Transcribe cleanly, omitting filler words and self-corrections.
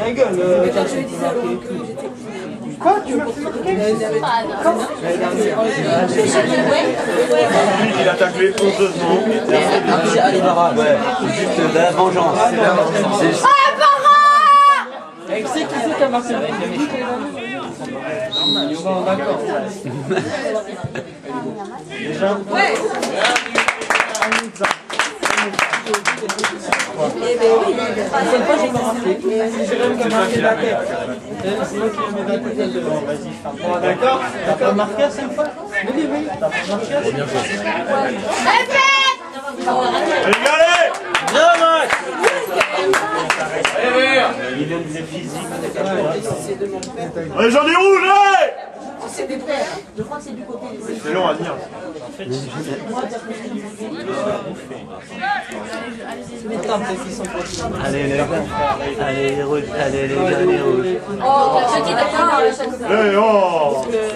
Ta gueule, quoi, tu m'as fait quand? Il a taclé honteusement. Ouais, juste de la vengeance. Qui c'est qui a marqué? D'accord. Déjà? Ouais. Cette fois, j'ai pas marqué. C'est même qui a marqué la tête. C'est moi qui ai mis la tête devant. Vas-y, bon, d'accord? T'as pas marqué à 5 fois? Oui, oui. T'as pas marqué à 5 fois? Allez, Bien, Max! il aime des physiques. Allez, j'en ai rouge, allez! C'est des frères. Je crois que c'est du côté des... C'est long à dire. Allez, les gars. Allez, les rouges. Allez, les gars, les rouges. Oh, je dis d'accord. Eh, oh!